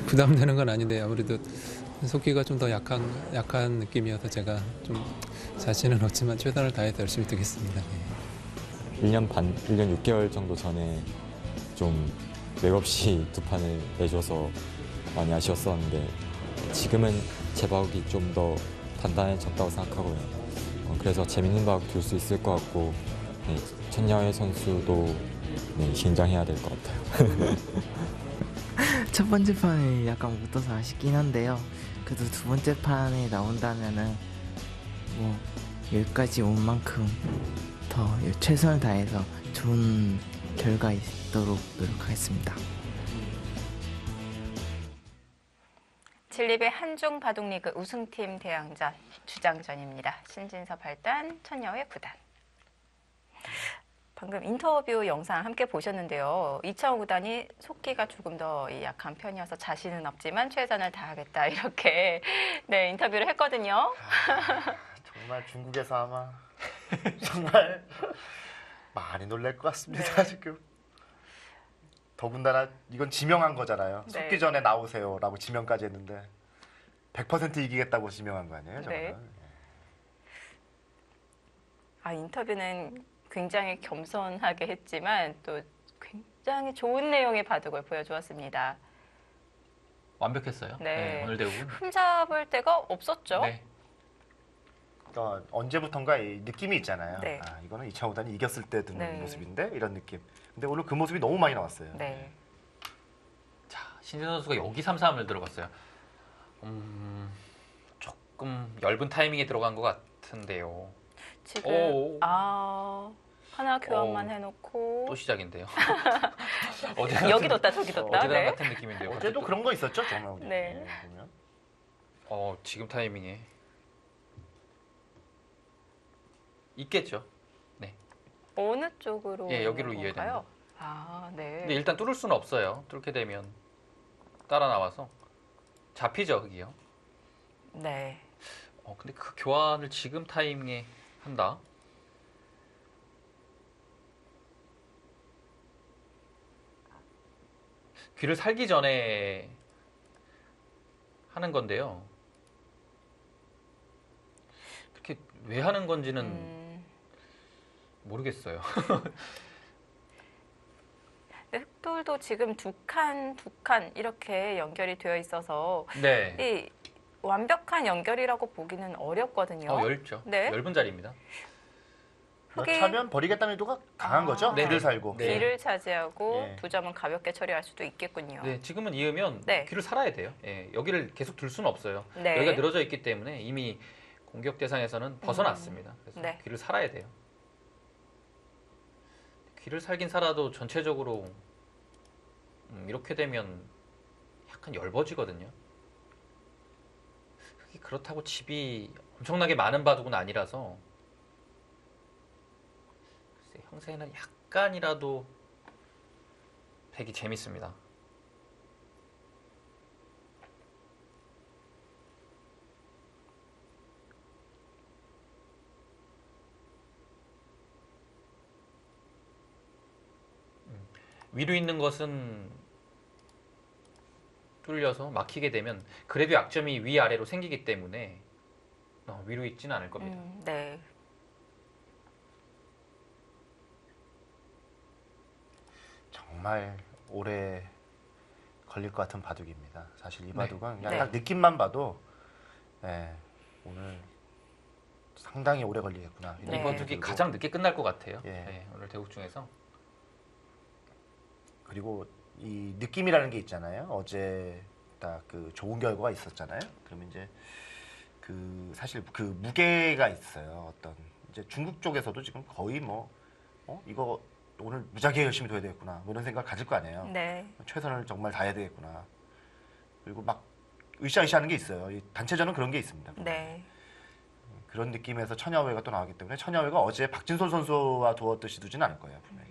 부담되는 건 아닌데 아무래도 속기가 좀 더 약한 느낌이어서 제가 좀 자신은 없지만 최선을 다해서 열심히 뛰겠습니다. 1년 반, 1년 6개월 정도 전에 좀 맥없이 두 판을 내줘서 많이 아쉬웠었는데 지금은 제 바둑이 좀 더 단단해졌다고 생각하고요. 그래서 재밌는 바둑 둘 수 있을 것 같고 네, 천야회 선수도 네, 긴장해야 될 것 같아요. 첫 번째 판에 약간 못 떠서 아쉽긴 한데요. 그래도 두 번째 판에 나온다면은 뭐 여기까지 온 만큼 더 최선을 다해서 좋은 결과 있도록 노력하겠습니다. 진립의 한중 바둑리그 우승팀 대항전 주장전입니다. 신진서 8단, 천여회 9단. 방금 인터뷰 영상 함께 보셨는데요. 이창호 구단이 속기가 조금 더 약한 편이어서 자신은 없지만 최선을 다하겠다 이렇게 네, 인터뷰를 했거든요. 정말 중국에서 아마 정말 많이 놀랄 것 같습니다. 지금. 더군다나 이건 지명한 거잖아요. 네. 속기 전에 나오세요라고 지명까지 했는데 100% 이기겠다고 지명한 거 아니에요? 네. 인터뷰는 굉장히 겸손하게 했지만 또 굉장히 좋은 내용의 바둑을 보여주었습니다. 완벽했어요. 네. 오늘 대국은. 흠잡을 데가 없었죠. 네. 그러니까 언제부턴가 이 느낌이 있잖아요. 네. 이거는 이창호 구단이 이겼을 때 드는 네. 모습인데 이런 느낌. 근데 오늘 그 모습이 너무 많이 나왔어요. 네. 자, 신진 선수가 여기 3-3을 들어갔어요. 조금 얇은 타이밍에 들어간 것 같은데요. 지금 오. 하나 교환만 오. 해놓고 또 시작인데요. 여기 뒀다 저기 뒀다. 어제랑 네. 같은 느낌인데요. 어제도 그런 거 있었죠, 정말. 네. 보면. 지금 타이밍에 있겠죠. 네. 어느 쪽으로? 예, 여기로 있는 이어야 건가요? 됩니다. 네. 근데 일단 뚫을 수는 없어요. 뚫게 되면 따라 나와서 잡히죠, 그게요. 네. 근데 그 교환을 지금 타이밍에 한다. 귀를 살기 전에 하는 건데요. 그렇게 왜 하는 건지는 모르겠어요. 네, 흑돌도 지금 두 칸 이렇게 연결이 되어 있어서 네. 이 완벽한 연결이라고 보기는 어렵거든요. 얇죠. 네. 얇은 자리입니다. 차면 버리겠다는 의도가 강한 거죠? 네. 귀를 살고. 네. 귀를 차지하고 예. 두 점은 가볍게 처리할 수도 있겠군요. 네, 지금은 이으면 네. 귀를 살아야 돼요. 예, 여기를 계속 둘 수는 없어요. 네. 여기가 늘어져 있기 때문에 이미 공격 대상에서는 벗어났습니다. 그래서 네. 귀를 살아야 돼요. 귀를 살긴 살아도 전체적으로 이렇게 되면 약간 엷어지거든요. 그렇다고 집이 엄청나게 많은 바둑은 아니라서 글쎄, 형세는 약간이라도 되게 재밌습니다. 위로 있는 것은 뚫려서 막히게 되면 그래도 약점이 위아래로 생기기 때문에 위로 있지는 않을 겁니다. 네. 정말 오래 걸릴 것 같은 바둑입니다. 사실 이 바둑은 그냥 네. 딱 느낌만 봐도 오늘 상당히 오래 걸리겠구나. 이런 네. 이 느낌이 바둑이 들고. 가장 늦게 끝날 것 같아요. 예. 네, 오늘 대국 중에서. 그리고 이 느낌이라는 게 있잖아요. 어제 딱 그 좋은 결과가 있었잖아요. 그러면 이제 그 사실 그 무게가 있어요. 어떤 이제 중국 쪽에서도 지금 거의 뭐 이거 오늘 무지하게 열심히 둬야 되겠구나. 뭐 이런 생각 가질 거 아니에요. 네. 최선을 정말 다해야 되겠구나. 그리고 막 으쌰으쌰하는 게 있어요. 이 단체전은 그런 게 있습니다. 네. 그런 느낌에서 천야회가 또 나왔기 때문에 천야회가 어제 박진솔 선수와 두었듯이 두지는 않을 거예요. 분명히.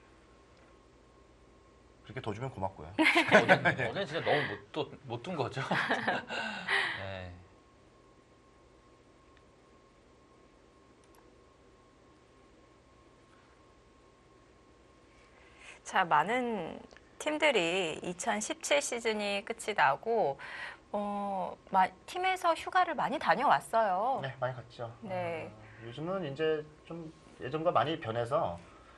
그렇게 둬주면 고맙고요. 어제는 진짜 너무 못 둔 거죠. 네. 자, 많은 팀들이 2017 시즌이 끝이 나고 팀에서 휴가를 많이 다녀왔어요. 네, 많이 갔죠. 네. 요즘은 이제 좀 예전과 많이 변해서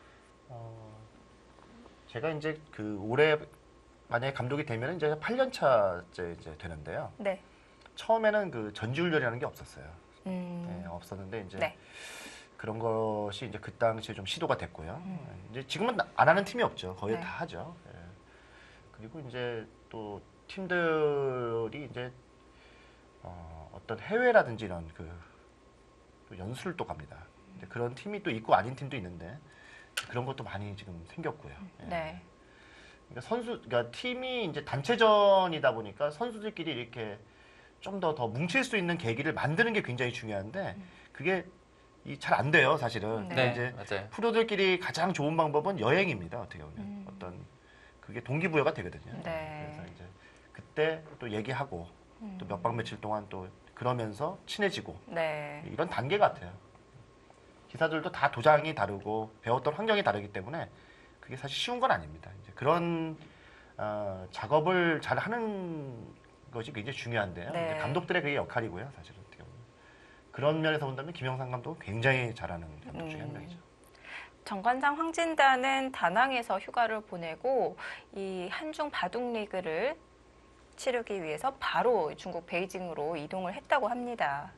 제가 이제 그 올해 만약에 감독이 되면 이제 8년 차째 이제 되는데요. 네. 처음에는 그 전지훈련이라는 게 없었어요. 음. 네, 없었는데 이제 네. 그런 것이 이제 그 당시에 좀 시도가 됐고요. 이제 지금은 안 하는 팀이 없죠. 거의 네. 다 하죠. 예. 그리고 이제 또 팀들이 이제 어떤 해외라든지 이런 또 연수를 또 갑니다. 이제 그런 팀이 또 있고 아닌 팀도 있는데 그런 것도 많이 지금 생겼고요. 예. 네. 그러니까 팀이 이제 단체전이다 보니까 선수들끼리 이렇게 좀 더 뭉칠 수 있는 계기를 만드는 게 굉장히 중요한데 그게 잘 안 돼요, 사실은. 네. 근데 이제 맞아요. 프로들끼리 가장 좋은 방법은 여행입니다, 어떻게 보면. 어떤 그게 동기부여가 되거든요. 네. 그래서 이제 그때 또 얘기하고 또 몇 박 며칠 동안 또 그러면서 친해지고 네. 이런 단계 같아요. 기사들도 다 도장이 다르고 배웠던 환경이 다르기 때문에 그게 사실 쉬운 건 아닙니다. 이제 그런 작업을 잘 하는 것이 굉장히 중요한데요. 네. 이제 감독들의 그게 역할이고요, 사실은. 어떻게 보면. 그런 면에서 본다면 김영삼 감독은 굉장히 잘하는 감독 중에 한 명이죠. 정관장 황진단은 다낭에서 휴가를 보내고 이 한중 바둑 리그를 치르기 위해서 바로 중국 베이징으로 이동을 했다고 합니다.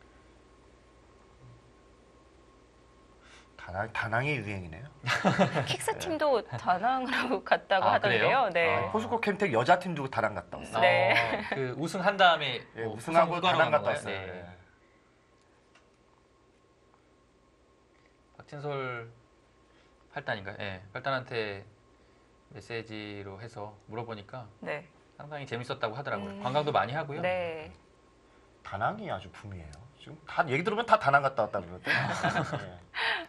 다낭이 유행이네요. 킥스 팀도 다낭으로 갔다고 아, 하던데요. 그래요? 네. 포스코 캠텍 여자 팀도 다낭 갔다 왔어요. 네. 그 우승한 다음에 예, 뭐 우승하고 휴가로 다낭 간 갔다 건가요? 왔어요. 네. 예. 박진솔 팔단인가요? 예, 팔단한테 메시지로 해서 물어보니까 네. 상당히 재밌었다고 하더라고요. 관광도 많이 하고요. 네. 다낭이 아주 붐이에요. 지금 다 얘기 들으면 다 다낭 갔다 왔다 그러거든요. 예.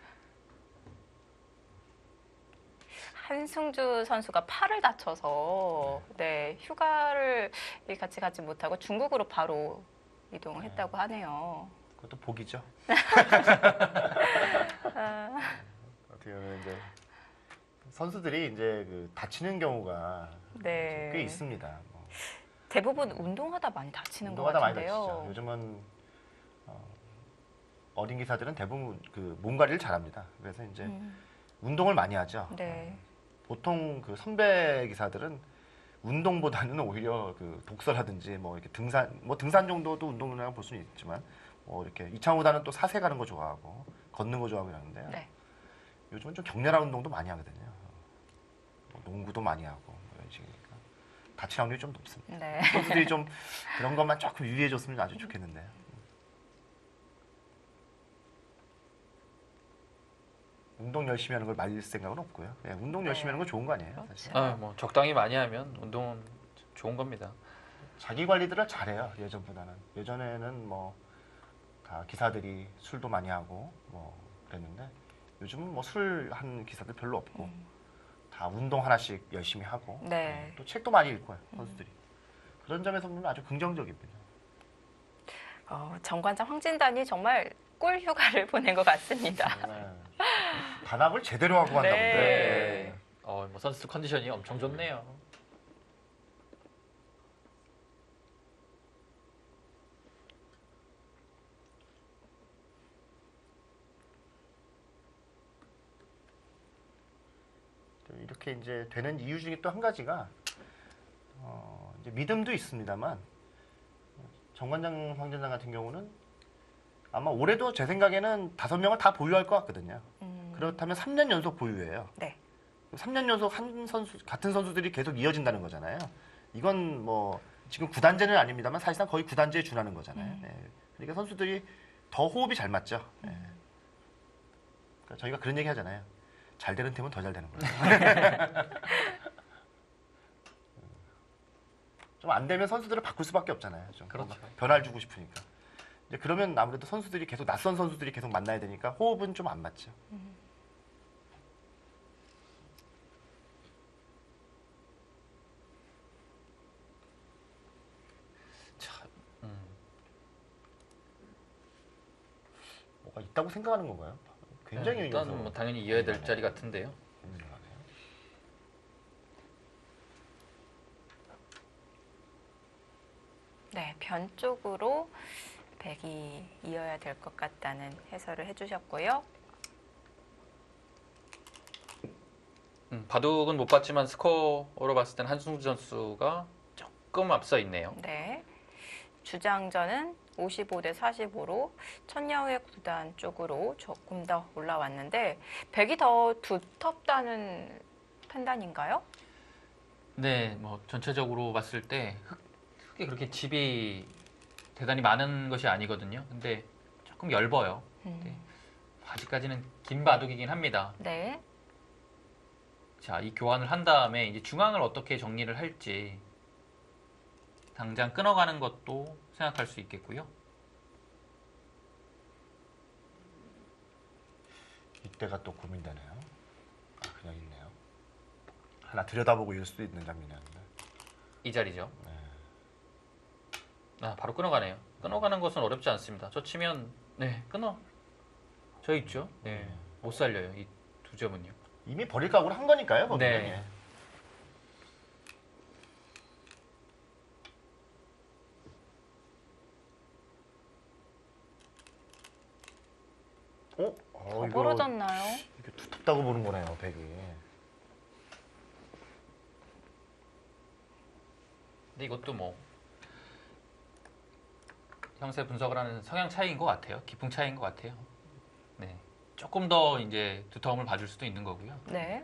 한승주 선수가 팔을 다쳐서 네, 휴가를 같이 가지 못하고 중국으로 바로 이동을 했다고 하네요. 그것도 복이죠. 어떻게 보면 이제 선수들이 이제 다치는 경우가 네. 꽤 있습니다. 뭐 대부분 운동하다 많이 다치는 것 운동하다 많이 다치죠. 같은데요. 요즘은 어린 기사들은 대부분 몸 관리를 잘합니다. 그래서 이제 운동을 많이 하죠. 네. 보통 선배 기사들은 운동보다는 오히려 독서라든지 뭐 이렇게 등산 정도도 운동이라고 볼 수는 있지만 뭐 이렇게 이창호단은 또 사세 가는 거 좋아하고 걷는 거 좋아하고 이러는데요. 네. 요즘은 좀 격렬한 운동도 많이 하거든요. 뭐 농구도 많이 하고 뭐 이런 식이니까 다칠 확률이 좀 높습니다. 네. 선수들이 좀 그런 것만 조금 유의해줬으면 아주 좋겠는데요. 운동 열심히 하는 걸 말릴 생각은 없고요. 예, 운동 열심히 하는 건 좋은 거 아니에요, 사실. 아, 뭐 적당히 많이 하면 운동은 좋은 겁니다. 자기 관리들을 잘해요, 예전보다는. 예전에는 뭐 다 기사들이 술도 많이 하고 뭐 그랬는데 요즘은 뭐 술 한 기사들 별로 없고 다 운동 하나씩 열심히 하고 네. 또 책도 많이 읽고요, 선수들이. 그런 점에서 보면 아주 긍정적입니다. 정관장 황진단이 정말 꿀 휴가를 보낸 것 같습니다. 네. 단합을 제대로 하고 한다 네. 본데. 뭐 선수 컨디션이 엄청 좋네요. 이렇게 이제 되는 이유 중에 또 한 가지가 이제 믿음도 있습니다만 정관장 황진단 같은 경우는 아마 올해도 제 생각에는 5명을 다 보유할 것 같거든요. 그렇다면 3년 연속 보유예요. 네. 3년 연속 같은 선수들이 계속 이어진다는 거잖아요. 이건 뭐 지금 구단제는 아닙니다만 사실상 거의 구단제에 준하는 거잖아요. 네. 그러니까 선수들이 더 호흡이 잘 맞죠. 네. 그러니까 저희가 그런 얘기 하잖아요. 잘 되는 팀은 더 잘 되는 거예요. 좀 안 되면 선수들을 바꿀 수밖에 없잖아요. 좀 그렇죠. 변화를 주고 싶으니까. 이제 그러면 아무래도 선수들이 계속 낯선 선수들이 계속 만나야 되니까 호흡은 좀 안 맞죠. 뭐가 있다고 생각하는 건가요? 굉장히 일단 뭐 당연히 이어야 될 자리 같은데요. 변 쪽으로 백이 이어야 될 것 같다는 해설을 해주셨고요. 바둑은 못 봤지만 스코어로 봤을 때는 한승주 선수가 조금 앞서 있네요. 네. 주장전은 55대 45로 천여의 구단 쪽으로 조금 더 올라왔는데 백이 더 두텁다는 판단인가요? 네, 뭐 전체적으로 봤을 때 흙이 그렇게 집이 대단히 많은 것이 아니거든요. 근데 조금 얇아요. 네. 아직까지는 긴 바둑이긴 합니다. 네. 자, 이 교환을 한 다음에 이제 중앙을 어떻게 정리를 할지 당장 끊어가는 것도 생각할 수 있겠고요. 이때가 또 고민되네요. 아, 그냥 있네요. 하나 들여다보고 이럴 수도 있는 장면이었는데. 이 자리죠. 네. 아, 바로 끊어가네요. 끊어가는 것은 어렵지 않습니다. 저 치면 네, 저 있죠. 네, 못 살려요. 이 두 점은요. 이미 버릴 각오를 한 거니까요. 거기는. 네. 더 이거 벌어졌나요? 이게 두텁다고 보는 거네요, 백이. 근데 이것도 뭐 형세 분석을 하는 성향 차이인 것 같아요. 기풍 차이인 것 같아요. 네, 조금 더 이제 두터움을 봐줄 수도 있는 거고요. 네.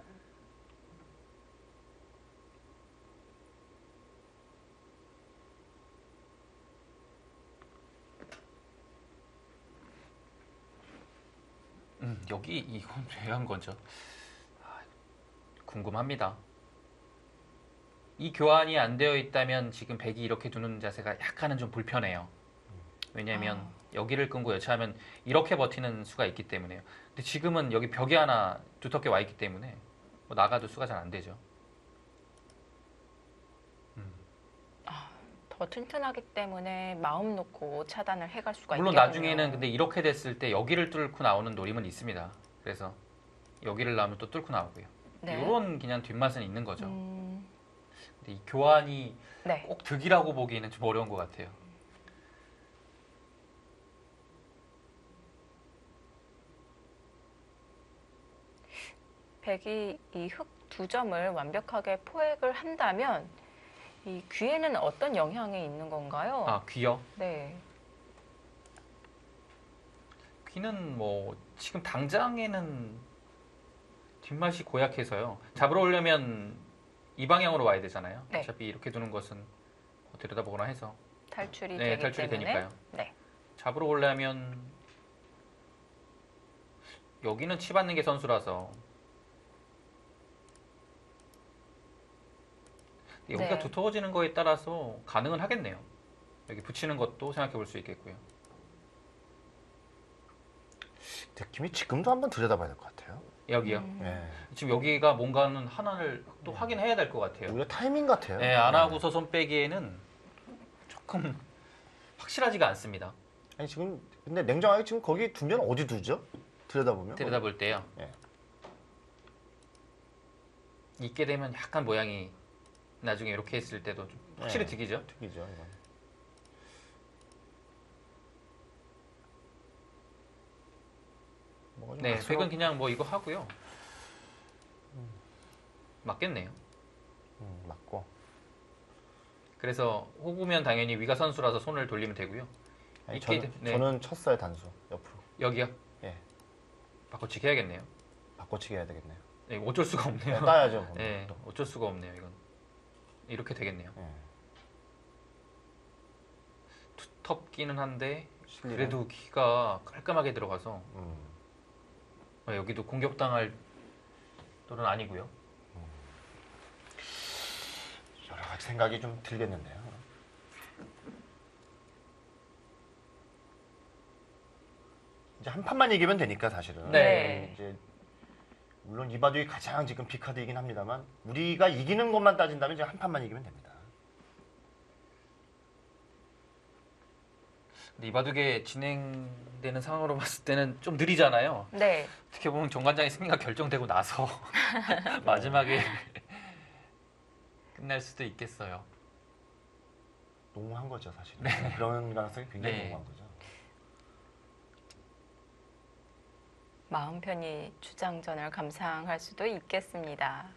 여기 이건 왜 한 거죠? 아, 궁금합니다. 이 교환이 안 되어 있다면 지금 백이 이렇게 두는 자세가 약간은 좀 불편해요. 왜냐하면 여기를 끊고 여차하면 이렇게 버티는 수가 있기 때문에요. 근데 지금은 여기 벽이 하나 두텁게 와 있기 때문에 뭐 나가도 수가 잘 안 되죠. 더 튼튼하기 때문에 마음 놓고 차단을 해갈 수가 물론 있겠군요. 나중에는 근데 이렇게 됐을 때 여기를 뚫고 나오는 노림은 있습니다. 그래서 여기를 나오면 또 뚫고 나오고요. 네. 이런 그냥 뒷맛은 있는 거죠. 음, 근데 이 교환이 네. 꼭 득이라고 보기에는 좀 어려운 것 같아요. 백이 이 흙 두 점을 완벽하게 포획을 한다면 이 귀에는 어떤 영향이 있는 건가요? 아, 귀요? 네. 귀는 뭐 지금 당장에는 뒷맛이 고약해서요. 잡으러 오려면 이 방향으로 와야 되잖아요. 네. 어차피 이렇게 두는 것은 뭐 들여다보거나 해서 탈출이 네, 되기 탈출이 때문에. 되니까요. 네. 잡으러 오려면 여기는 치받는 게 선수라서 여기가 네. 두터워지는 거에 따라서 가능은 하겠네요. 여기 붙이는 것도 생각해 볼 수 있겠고요. 느낌이 지금도 한번 들여다봐야 될 것 같아요. 여기요. 예. 지금 여기가 뭔가는 하나를 또 확인해야 될 것 같아요. 오히려 타이밍 같아요. 네, 안 하고서 손 빼기에는 조금 확실하지가 않습니다. 아니 지금 근데 냉정하게 지금 거기 두면 어디 두죠? 들여다보면. 들여다볼 때요. 예. 있게 되면 약간 모양이 나중에 이렇게 했을 때도 좀 확실히 네. 득이죠. 특이죠. 이건. 뭐가 좀 네, 안쓰러워. 백은 그냥 뭐 이거 하고요. 맞겠네요. 맞고. 그래서 호구면 당연히 위가 선수라서 손을 돌리면 되고요. 아니, 이렇게 저는, 네. 저는 쳤어요 단수 옆으로. 여기요. 예. 바꿔치기 해야겠네요. 바꿔치기 해야 되겠네요. 네, 어쩔 수가 없네요. 따야죠. 그럼 네, 또. 어쩔 수가 없네요. 이건 이렇게 되겠네요. 예. 두텁기는 한데 실리는. 그래도 기가 깔끔하게 들어가서 음. 여기도 공격당할 또는 아니고요. 여러 가지 생각이 좀 들겠는데요. 이제 한 판만 이기면 되니까 사실은. 네. 이제 물론 이 바둑이 가장 지금 빅카드이긴 합니다만 우리가 이기는 것만 따진다면 이제 한 판만 이기면 됩니다. 근데 이 바둑에 진행되는 상황으로 봤을 때는 좀 느리잖아요. 네. 어떻게 보면 정관장의 승리가 결정되고 나서 마지막에 끝날 수도 있겠어요. 농후한 거죠, 사실. 그런 가능성이 굉장히 네. 농후한 거죠. 마음 편히 주장전을 감상할 수도 있겠습니다.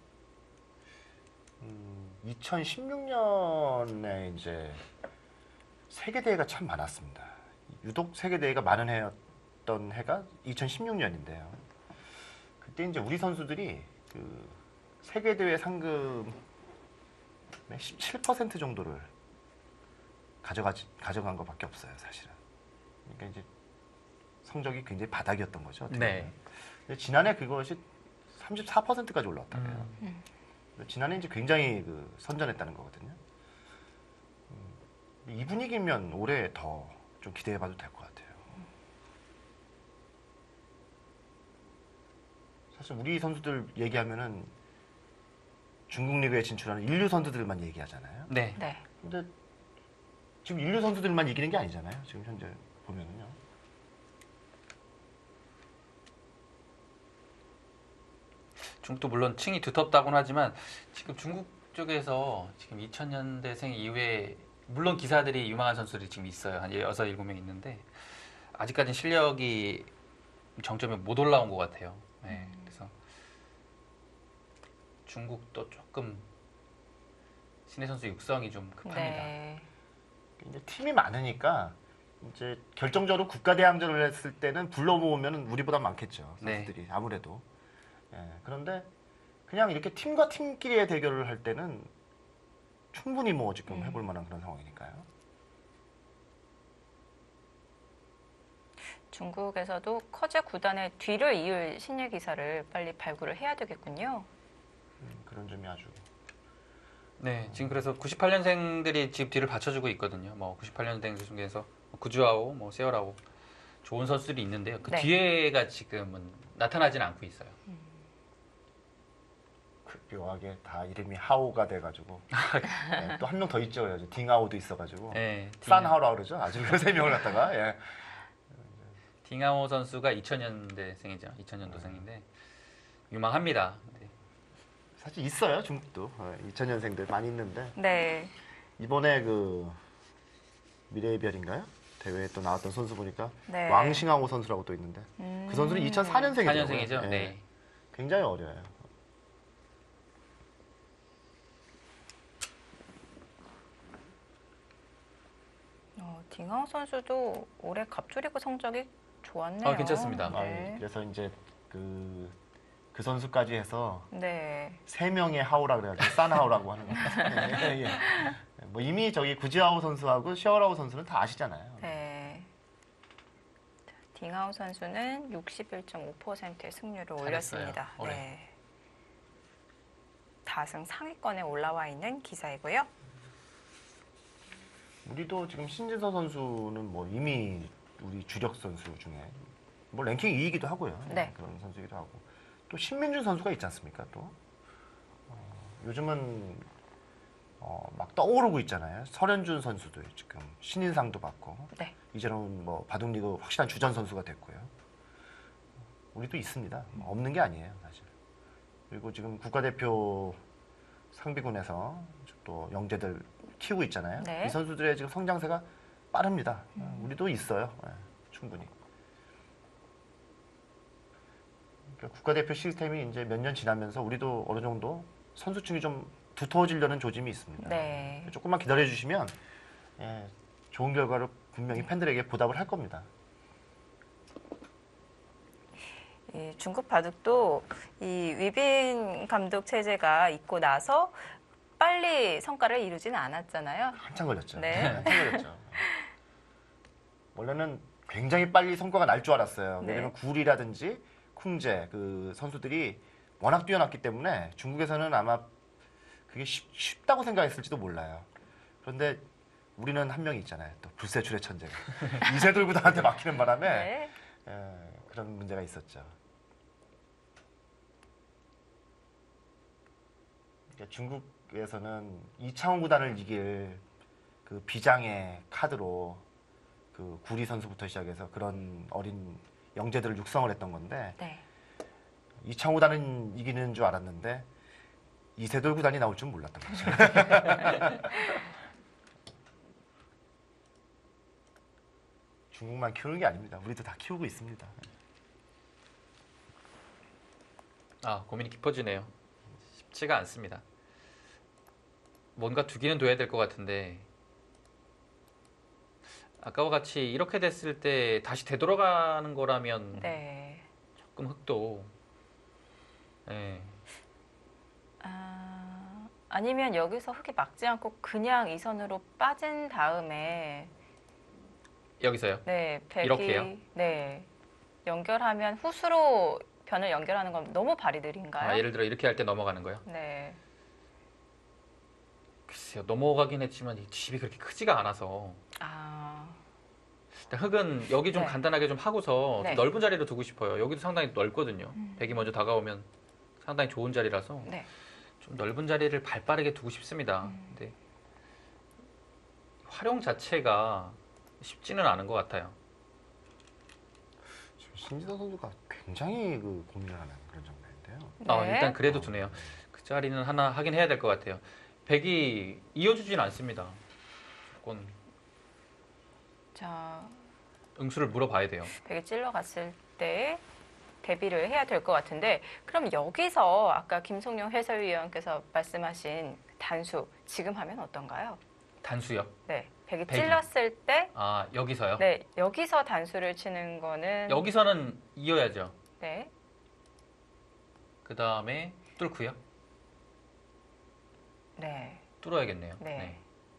2016년에 이제 세계대회가 참 많았습니다. 유독 세계대회가 많은 해였던 해가 2016년인데요. 그때 이제 우리 선수들이 그 세계대회 상금의 17% 정도를 가져간 것밖에 없어요, 사실은. 그러니까 이제 성적이 굉장히 바닥이었던 거죠. 어떻게 네. 보면. 근데 지난해 그것이 34%까지 올라왔다고요. 지난해 이제 굉장히 그 선전했다는 거거든요. 이 분위기면 올해 더 좀 기대해봐도 될 것 같아요. 사실 우리 선수들 얘기하면은 중국 리그에 진출하는 인류 선수들만 얘기하잖아요. 네. 네. 근데 지금 인류 선수들만 이기는 게 아니잖아요. 지금 현재 보면은요. 중국도 물론 층이 두텁다고는 하지만 지금 중국 쪽에서 지금 2000년대생 이후에 물론 기사들이 유망한 선수들이 지금 있어요. 한 6, 7명 있는데 아직까지는 실력이 정점에 못 올라온 것 같아요. 네, 그래서 중국도 조금 신예 선수 육성이 좀 급합니다. 네. 이제 팀이 많으니까 이제 결정적으로 국가대항전을 했을 때는 불러 모으면 우리보다 많겠죠. 선수들이 아무래도. 예, 그런데 그냥 이렇게 팀과 팀끼리의 대결을 할 때는 충분히 뭐 지금 해볼 만한 그런 상황이니까요. 중국에서도 커제 구단의 뒤를 이을 신예 기사를 빨리 발굴을 해야 되겠군요. 그런 점이 아주. 네, 지금 그래서 98년생들이 지금 뒤를 받쳐주고 있거든요. 뭐 98년생 중에서 구주아오, 뭐 세어라오 좋은 선수들이 있는데요. 그 네. 뒤에가 지금은 나타나지는 않고 있어요. 묘하게 다 이름이 하오가 돼가지고 네, 또 한 명 더 있죠. 딩하오도 있어가지고 네, 산하오라 그러죠. 아주 그 세 명을 갖다가 예. 딩하오 선수가 2000년대생이죠. 2000년도생인데 유망합니다. 네. 사실 있어요. 중국도 2000년생들 많이 있는데 네. 이번에 그 미래의 별인가요? 대회에 또 나왔던 선수 보니까 네. 왕싱하오 선수라고 또 있는데 그 선수는 2004년생이죠. 4년생이죠. 네. 굉장히 어려요. 딩하오 선수도 올해 갑조리그 성적이 좋았네요. 괜찮습니다. 네. 그래서 이제 그 선수까지 해서 네. 세 명의 하오라 그래가지고 산하오라고 하는 겁니다. 예, 예. 뭐 이미 저기 구지하오 선수하고 시어라오 선수는 다 아시잖아요. 네. 자, 딩하오 선수는 61.5%의 승률을 잘했어요, 올렸습니다. 올해. 네. 다승 상위권에 올라와 있는 기사이고요. 우리도 지금 신진서 선수는 뭐 이미 우리 주력 선수 중에 뭐 랭킹 2위이기도 하고요. 네. 그런 선수이기도 하고 또 신민준 선수가 있지 않습니까? 또 요즘은 막 떠오르고 있잖아요. 설현준 선수도 지금 신인상도 받고 네. 이제는 뭐 바둑리그 확실한 주전 선수가 됐고요. 우리도 있습니다. 없는 게 아니에요, 사실. 그리고 지금 국가대표 상비군에서 또 영재들 키우고 있잖아요. 네. 이 선수들의 지금 성장세가 빠릅니다. 우리도 있어요. 네, 충분히. 그러니까 국가대표 시스템이 이제 몇 년 지나면서 우리도 어느 정도 선수층이 좀 두터워지려는 조짐이 있습니다. 네. 조금만 기다려 주시면 예, 좋은 결과를 분명히 팬들에게 보답을 할 겁니다. 이 중국 바둑도 이 위빈 감독 체제가 있고 나서 빨리 성과를 이루지는 않았잖아요. 한참 걸렸죠. 네. 한참 걸렸죠. 원래는 굉장히 빨리 성과가 날 줄 알았어요. 네. 왜냐면 구리라든지 쿵제 그 선수들이 워낙 뛰어났기 때문에 중국에서는 아마 그게 쉽다고 생각했을지도 몰라요. 그런데 우리는 한 명이 있잖아요. 또 불세출의 천재가 이세돌 구단한테 막히는 바람에 네. 그런 문제가 있었죠. 그러니까 중국에서는 이창호 구단을 이길 그 비장의 카드로 그 구리 선수부터 시작해서 그런 어린 영재들을 육성을 했던 건데 네. 이창호 구단은 이기는 줄 알았는데 이세돌 구단이 나올 줄 몰랐던 거죠. 중국만 키우는 게 아닙니다. 우리도 다 키우고 있습니다. 아, 고민이 깊어지네요. 쉽지가 않습니다. 뭔가 두기는 둬야 될 것 같은데 아까와 같이 이렇게 됐을 때 다시 되돌아가는 거라면 네. 조금 흙도 예. 아니면 여기서 흙이 막지 않고 그냥 이 선으로 빠진 다음에 여기서요. 네, 백이 이렇게요? 네. 연결하면 후수로 변을 연결하는 건 너무 발이 느린가요? 아, 예를 들어 이렇게 할 때 넘어가는 거요. 네. 글쎄요, 넘어가긴 했지만 이 집이 그렇게 크지가 않아서 아, 일단 흙은 여기 좀 네. 간단하게 좀 하고서 네. 좀 넓은 자리로 두고 싶어요. 여기도 상당히 넓거든요. 백이 먼저 다가오면 상당히 좋은 자리라서 네. 좀 넓은 자리를 발 빠르게 두고 싶습니다. 근데 활용 자체가 쉽지는 않은 것 같아요. 지금 신지선 선수가 굉장히 그 고민을 하는 그런 장면인데요. 네. 일단 그래도 두네요. 그 자리는 하나 하긴 해야 될 것 같아요. 백이 이어주진 않습니다. 조금 자, 응수를 물어봐야 돼요. 백이 찔러갔을 때 대비를 해야 될 것 같은데 그럼 여기서 아까 김성룡 해설위원께서 말씀하신 단수 지금 하면 어떤가요? 단수요. 네, 백이 백이. 찔렀을 때 아, 여기서요? 네, 여기서 단수를 치는 거는 여기서는 이어야죠. 네, 그 다음에 뚫고요. 네, 뚫어야겠네요. 네.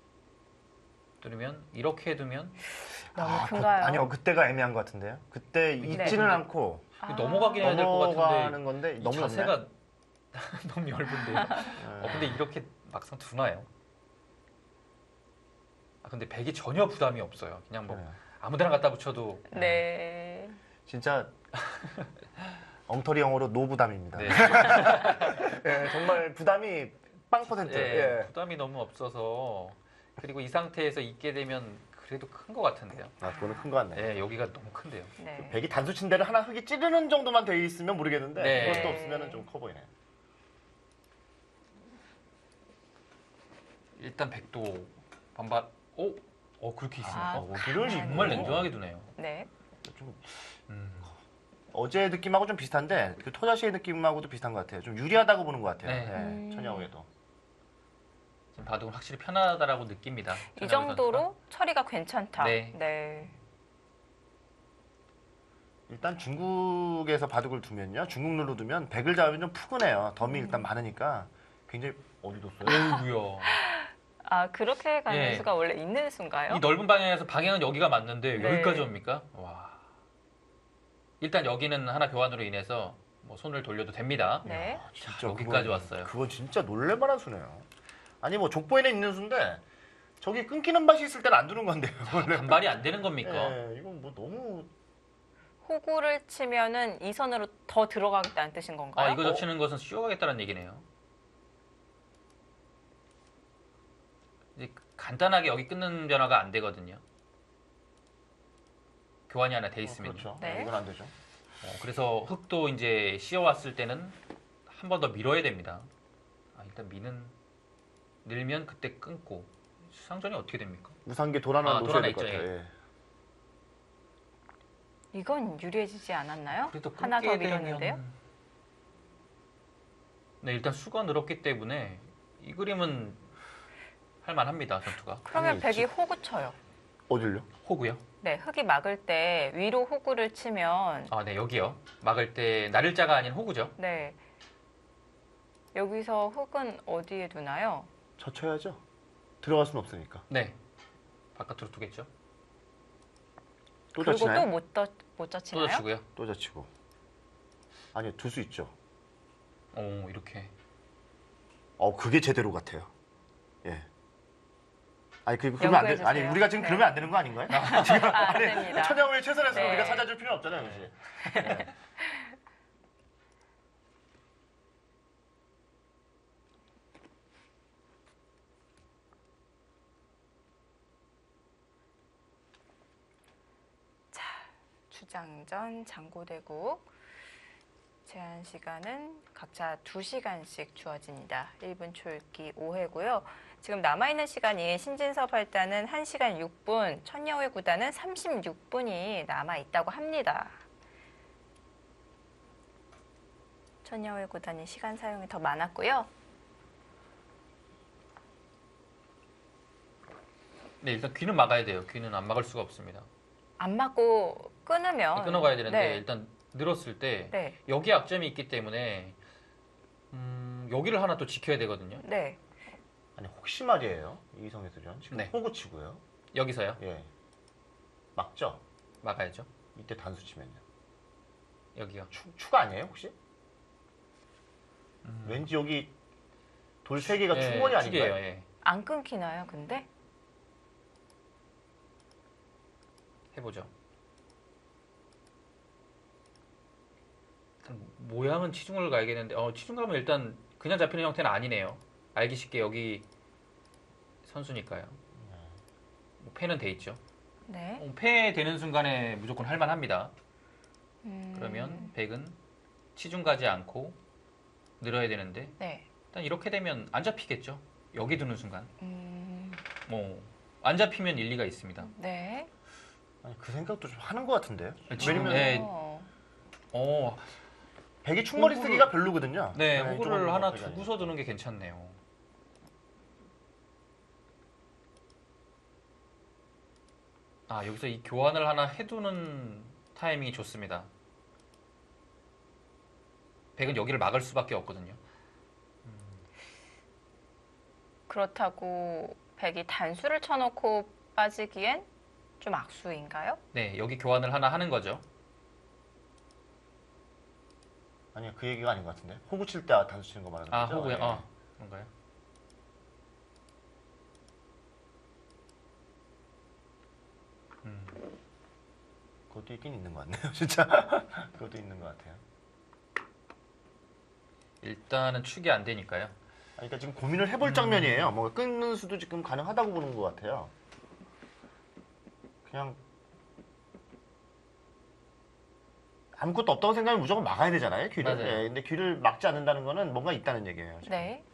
뚫으면 이렇게 해두면 너무 큰가요? 아니요, 그때가 애매한 것 같은데요. 그때 잊지는 네. 않고 넘어가긴 해야 될 것 같은데 넘어가는 건데 이 너무 자세가 너무 얇은데요. 얇나요? 근데 이렇게 막상 두나요? 아, 근데 백이 전혀 부담이 없어요. 그냥 뭐 네. 아무데나 갖다 붙여도 네. 진짜 엉터리 영어로 노부담입니다. 네. 예, 정말 부담이 빵 퍼센트. 예, 예. 부담이 너무 없어서 그리고 이 상태에서 있게 되면 그래도 큰 것 같은데요. 아, 그거는 큰 거 같네요. 예, 여기가 너무 큰데요. 네. 백이 단수 친 데를 하나 흙이 찌르는 정도만 돼 있으면 모르겠는데 네. 그것도 없으면 좀 커 보이네요. 일단 백도 반반. 그렇게 있습니까? 여기를 정말 냉정하게 두네요. 네. 좀 음. 어제 느낌하고 좀 비슷한데 그 토자시의 느낌하고도 비슷한 것 같아요. 좀 유리하다고 보는 것 같아요. 네. 예, 천야후에도. 지금 바둑은 확실히 편하다라고 느낍니다. 이 천하우 정도로 처리가 괜찮다. 네. 네. 일단 중국에서 바둑을 두면요. 중국 룰로 두면 백을 잡으면 좀 푸근해요. 덤이 일단 많으니까 굉장히 어디 뒀어요? 선수가. 어이구야. 아, 그렇게 가는 예. 수가 원래 있는 수인가요? 이 넓은 방향에서 방향은 여기가 맞는데 네. 여기까지 옵니까? 와. 일단 여기는 하나 교환으로 인해서 뭐 손을 돌려도 됩니다. 네. 진짜 여기까지 그건- 왔어요. 그건 진짜 놀랄만한 수네요. 아니 뭐 족보에는 있는 수인데 저기 끊기는 맛이 있을 때는 안 두는 건데요. 원래. 반발이 안 되는 겁니까? 예, 이건 뭐 너무 호구를 치면은 이 선으로 더 들어가겠다는 뜻인 건가요? 이거 젖히는 것은 쉬워가겠다는 얘기네요. 이제 간단하게 여기 끊는 변화가 안 되거든요. 교환이 하나 돼 있으면. 그렇죠. 네. 이건 안 되죠. 그래서 흙도 이제 씌워왔을 때는 한 번 더 밀어야 됩니다. 일단 밀면 그때 끊고 수상전이 어떻게 됩니까? 우상계 돌 하나 놓으셔야 돌 될 것 하나 같아요. 있죠, 예. 이건 유리해지지 않았나요? 그래도 하나 더 끊게 밀었는데요. 되면- 네, 일단 수가 늘었기 때문에 이 그림은 할만합니다. 전투가. 그러면 아니, 백이 호구 쳐요. 어딜요? 호구요? 네, 흙이 막을 때 위로 호구를 치면 네, 여기요. 막을 때 나를자가 아닌 호구죠. 네. 여기서 흙은 어디에 두나요? 젖혀야죠. 들어갈 수는 없으니까. 네. 바깥으로 두겠죠. 또 그리고 젖히나요? 못 또 젖히나요? 젖히고요. 또 젖히고. 아니요, 둘 수 있죠. 이렇게. 그게 제대로 같아요. 예. 아니 그러면 안 돼. 연구해주세요. 아니 우리가 지금 네. 그러면 안 되는 거 아닌가요? 지금 안 됩니다. 천양을 최선에서 네. 우리가 찾아줄 필요는 없잖아요, 그지? 주장전, 장고대국. 제한 시간은 각자 2시간씩 주어집니다. 1분 초읽기 5회고요. 지금 남아있는 시간이 신진섭 할단은 1시간 6분, 천여의 구단은 36분이 남아있다고 합니다. 천여의 구단이 시간 사용이 더 많았고요. 네, 일단 귀는 막아야 돼요. 귀는 안 막을 수가 없습니다. 안 맞고 끊으면 끊어가야 되는데 네. 일단 늘었을 때 네. 여기 약점이 있기 때문에 여기를 하나 또 지켜야 되거든요. 네. 아니 혹시 말이에요. 이성의 수전 지금 네. 호구 치고요. 여기서요. 예. 막죠. 막아야죠. 이때 단수 치면요. 여기요. 추가 아니에요 혹시? 왠지 여기 돌 세 개가 충분히 아닌가요? 축이에요. 예. 안 끊기나요, 근데? 해보죠. 일단 모양은 치중을 가야겠는데 치중 가면 일단 그냥 잡히는 형태는 아니네요. 알기 쉽게 여기 선수니까요. 뭐 패는 돼 있죠. 네. 패 되는 순간에 무조건 할만합니다. 음, 그러면 백은 치중 가지 않고 늘어야 되는데 네. 일단 이렇게 되면 안 잡히겠죠. 여기 두는 순간 안 잡히면 일리가 있습니다. 네. 아니, 그 생각도 좀 하는 것 같은데요. 지금, 왜냐면 네. 어, 백이 충머리 호구를- 쓰기가 별로거든요. 네, 조금 호구를 하나 그게 두고서 두는 게 괜찮네요. 여기서 이 교환을 하나 해두는 타이밍이 좋습니다. 백은 여기를 막을 수밖에 없거든요. 그렇다고 백이 단수를 쳐놓고 빠지기엔 좀 악수인가요? 네, 여기 교환을 하나 하는 거죠. 아니요, 그 얘기가 아닌 것 같은데. 호구 칠 때 단수 치는 거 말하는 거죠? 호구요? 예. 그런가요? 그것도 있긴 있는 것 같네요, 진짜. 그것도 있는 것 같아요. 일단은 축이 안 되니까요. 그러니까 지금 고민을 해볼 장면이에요. 뭔가 끊는 수도 지금 가능하다고 보는 것 같아요. 그냥 아무것도 없다고 생각하면 무조건 막아야 되잖아요, 귀를. 맞아요. 예, 근데 귀를 막지 않는다는 거는 뭔가 있다는 얘기예요. 지금. 네.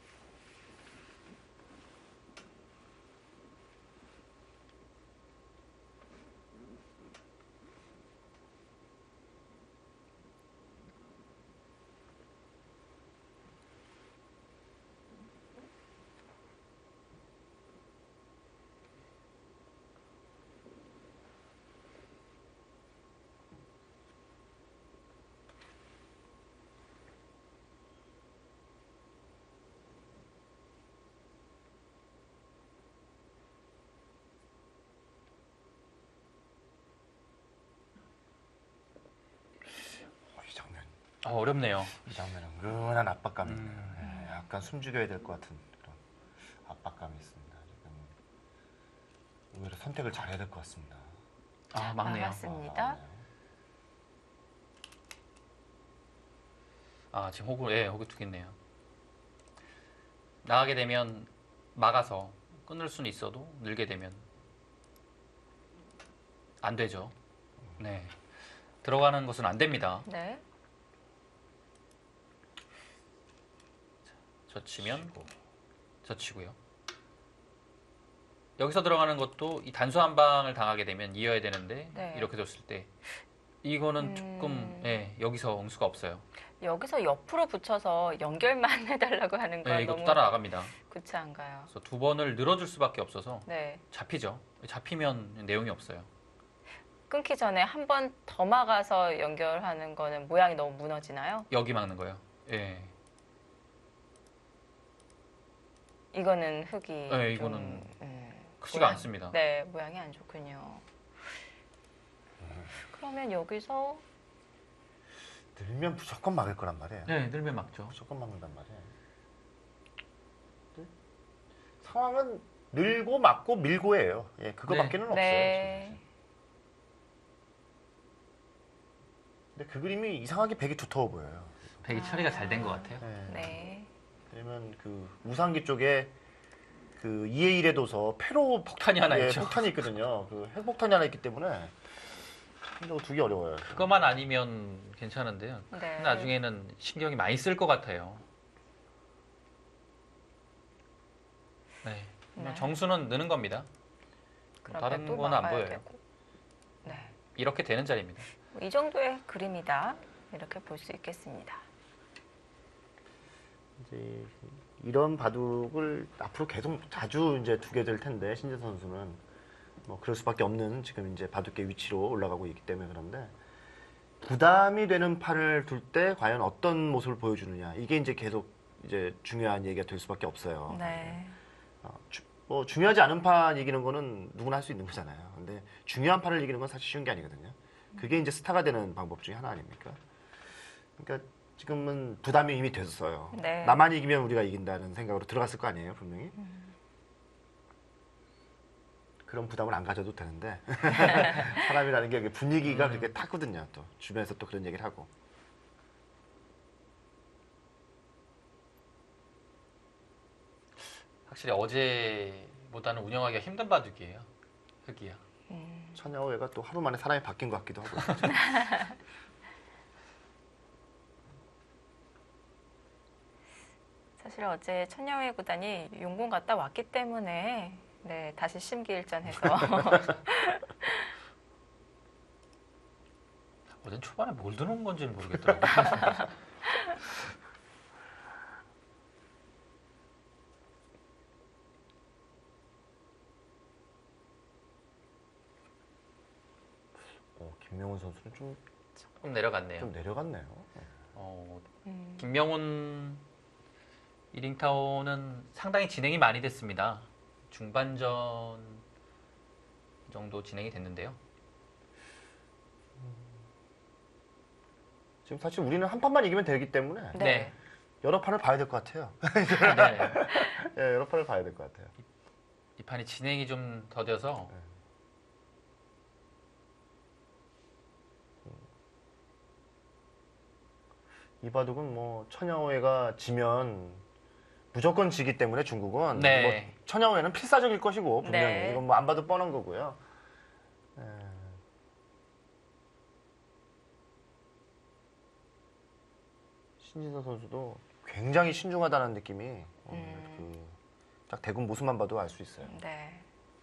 이 장면, 어렵네요. 이 장면 은근한 압박감이 있네요. 예, 약간 숨죽여야 될 것 같은 그런 압박감이 있습니다. 지금 오히려 선택을 잘해야 될 것 같습니다. 막네요. 막았습니다. 지금 호구 두겠네요. 나가게 되면 막아서 끊을 수는 있어도 늘게 되면 안 되죠. 네. 들어가는 것은 안 됩니다. 네. 젖히면 젖히고요. 여기서 들어가는 것도 이 단수 한 방을 당하게 되면 이어야 되는데 네. 이렇게 뒀을 때 이거는 조금 여기서 응수가 없어요. 여기서 옆으로 붙여서 연결만 해달라고 하는 건 이것도 너무 따라나갑니다. 구차한가요? 그래서 두 번을 늘어줄 수밖에 없어서 네. 잡히죠. 잡히면 내용이 없어요. 끊기 전에 한 번 더 막아서 연결하는 거는 모양이 너무 무너지나요? 여기 막는 거예요. 예. 이거는 흙이 네, 좀, 이거는 크지가 모양- 않습니다. 네, 모양이 안 좋군요. 그러면 여기서 늘면 무조건 막을 거란 말이에요. 네, 늘면 막죠. 무조건 막는단 말이에요. 근데 상황은 늘고 막고 밀고예요. 예, 그거밖에는 없어요. 네. 지금. 근데 그 그림이 이상하게 백이 두터워 보여요. 백이 처리가 잘 된 것 같아요. 네. 네. 왜냐면 그 우상기 쪽에 그 2의 1의 도서 패로 폭탄이 하나 있죠. 폭탄이 있거든요. 그 핵폭탄이 하나 있기 때문에 이거 두기 어려워요. 그것만 아니면 괜찮은데요. 네. 나중에는 신경이 많이 쓸 것 같아요. 네. 네. 정수는 느는 겁니다. 그럼 다른 또 건 안 막아야 보여요. 되고. 네. 이렇게 되는 자리입니다. 이 정도의 그림이다. 이렇게 볼 수 있겠습니다. 이제 이런 바둑을 앞으로 계속 자주 이제 두게 될 텐데 신재 선수는 뭐 그럴 수밖에 없는 지금 이제 바둑계 위치로 올라가고 있기 때문에 그런데 부담이 되는 판을 둘 때 과연 어떤 모습을 보여주느냐 이게 이제 계속 이제 중요한 얘기가 될 수밖에 없어요. 네. 뭐 중요하지 않은 판 이기는 거는 누구나 할 수 있는 거잖아요. 근데 중요한 판을 이기는 건 사실 쉬운 게 아니거든요. 그게 이제 스타가 되는 방법 중에 하나 아닙니까? 그러니까 지금은 부담이 이미 됐어요. 네. 나만 이기면 우리가 이긴다는 생각으로 들어갔을 거 아니에요, 분명히. 그런 부담을 안 가져도 되는데 사람이라는 게 분위기가 그렇게 타거든요. 또 주변에서 또 그런 얘기를 하고. 확실히 어제보다는 운영하기가 힘든 바둑이에요. 흑이야. 천야오회가 또 하루 만에 사람이 바뀐 것 같기도 하고. 사실 어제 천야회 구단이 용궁 갔다 왔기 때문에 네, 다시 심기일전해서 어젠 초반에 뭘 드는 건지는 모르겠더라고요. 김명훈 선수는 좀 조금 내려갔네요. 내려갔네요. 김명훈 이링타오는 상당히 진행이 많이 됐습니다. 중반전 정도 진행이 됐는데요. 지금 사실 우리는 한 판만 이기면 되기 때문에 네. 여러 판을 봐야 될 것 같아요. 네. 예, 여러 판을 봐야 될 것 같아요. 이 판이 진행이 좀 더뎌서 이 바둑은 뭐 천야오회가 지면 무조건 지기 때문에 중국은 네. 뭐 천야오회는 필사적일 것이고 분명히 네. 이건 뭐 안 봐도 뻔한 거고요. 예. 신진서 선수도 굉장히 신중하다는 느낌이 딱 대군 모습만 봐도 알 수 있어요. 네.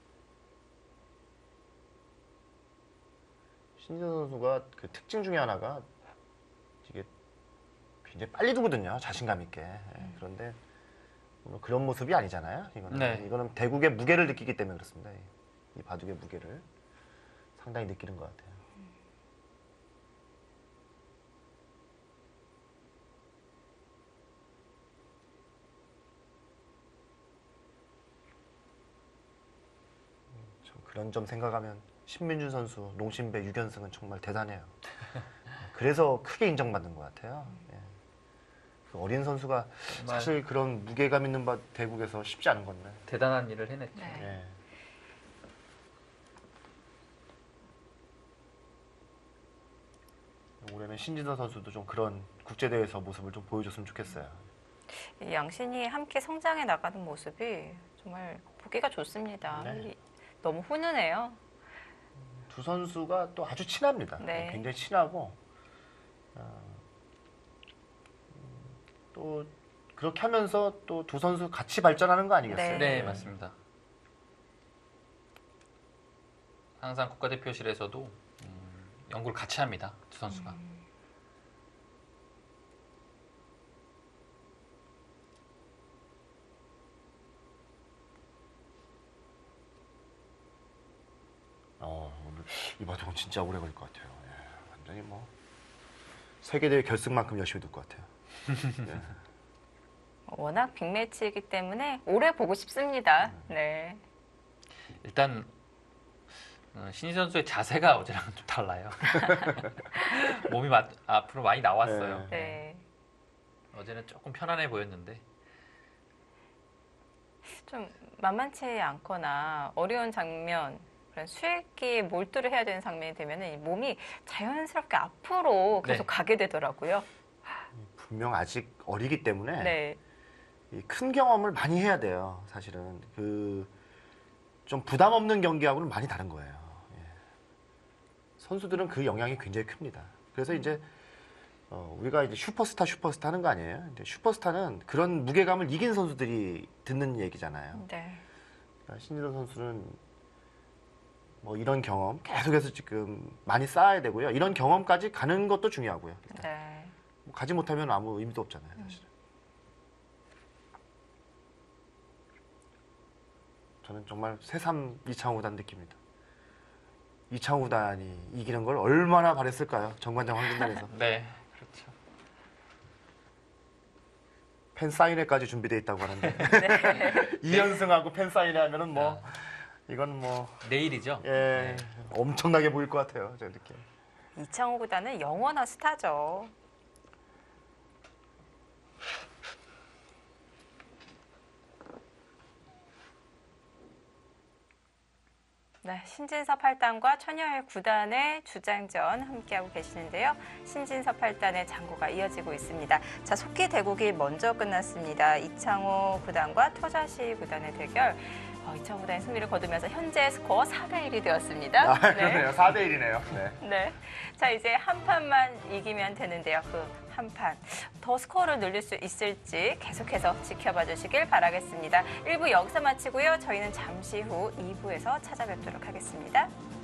신진서 선수가 그 특징 중에 하나가 이게 굉장히 빨리 두거든요. 자신감 있게. 예, 그런데 물론 그런 모습이 아니잖아요. 이거는 네. 이거는 대국의 무게를 느끼기 때문에 그렇습니다. 이 바둑의 무게를 상당히 느끼는 것 같아요. 참 그런 점 생각하면 신민준 선수, 농심배 6연승은 정말 대단해요. 그래서 크게 인정받는 것 같아요. 예. 그 어린 선수가 정말 사실 그런 무게감 있는 대국에서 쉽지 않은 건데. 대단한 일을 해냈죠. 네. 예. 올해는 신진서 선수도 좀 그런 국제대회에서 모습을 좀 보여줬으면 좋겠어요. 이 양신이 함께 성장해 나가는 모습이 정말 보기가 좋습니다. 네. 너무 훈훈해요. 두 선수가 또 아주 친합니다. 네. 굉장히 친하고 또 그렇게 하면서 또 두 선수 같이 발전하는 거 아니겠어요? 네, 맞습니다. 항상 국가대표실에서도 연구를 같이 합니다. 두 선수가. 오늘 이 바둑은 진짜 오래 걸릴 것 같아요. 예, 완전히 뭐 세계대회 결승만큼 열심히 둘 것 같아요. 예. 워낙 빅매치이기 때문에 오래 보고 싶습니다. 네. 일단 신희 선수의 자세가 어제랑 좀 달라요. 몸이 앞으로 많이 나왔어요. 네. 어제는 조금 편안해 보였는데 좀 만만치 않거나 어려운 장면, 그런 수액기에 몰두를 해야 되는 장면이 되면 이 몸이 자연스럽게 앞으로 계속 네. 가게 되더라고요. 분명 아직 어리기 때문에 네. 이 큰 경험을 많이 해야 돼요. 사실은 그 좀 부담 없는 경기하고는 많이 다른 거예요. 예. 선수들은 그 영향이 굉장히 큽니다. 그래서 이제 우리가 이제 슈퍼스타 하는 거 아니에요? 근데 슈퍼스타는 그런 무게감을 이긴 선수들이 듣는 얘기잖아요. 네. 신진서 선수는 뭐 이런 경험 계속해서 지금 많이 쌓아야 되고요. 이런 경험까지 가는 것도 중요하고요. 네. 뭐 가지 못하면 아무 의미도 없잖아요, 사실은. 저는 정말 새삼 이창호 구단 느낍니다. 이창호 구단이 이기는 걸 얼마나 바랬을까요? 정관장 황진단에서. 네, 그렇죠. 팬 사인회까지 준비되어 있다고 하는데 네. 2연승하고 팬 사인회 하면은 뭐 이건 뭐 내일이죠. 예, 엄청나게 보일 것 같아요. 제 느낌. 이창호 구단은 영원한 스타죠. 네, 신진서 8단과 천여일 9단의 주장전 함께하고 계시는데요. 신진서 8단의 장구가 이어지고 있습니다. 자, 속기 대국이 먼저 끝났습니다. 이창호 9단과 토자시 9단의 대결. 이창호 구단이 승리를 거두면서 현재 스코어 4대1이 되었습니다. 아, 그러네요. 4대 1이네요. 네. 네. 자, 이제 한 판만 이기면 되는데요. 그 한 판. 더 스코어를 늘릴 수 있을지 계속해서 지켜봐 주시길 바라겠습니다. 1부 여기서 마치고요. 저희는 잠시 후 2부에서 찾아뵙도록 하겠습니다.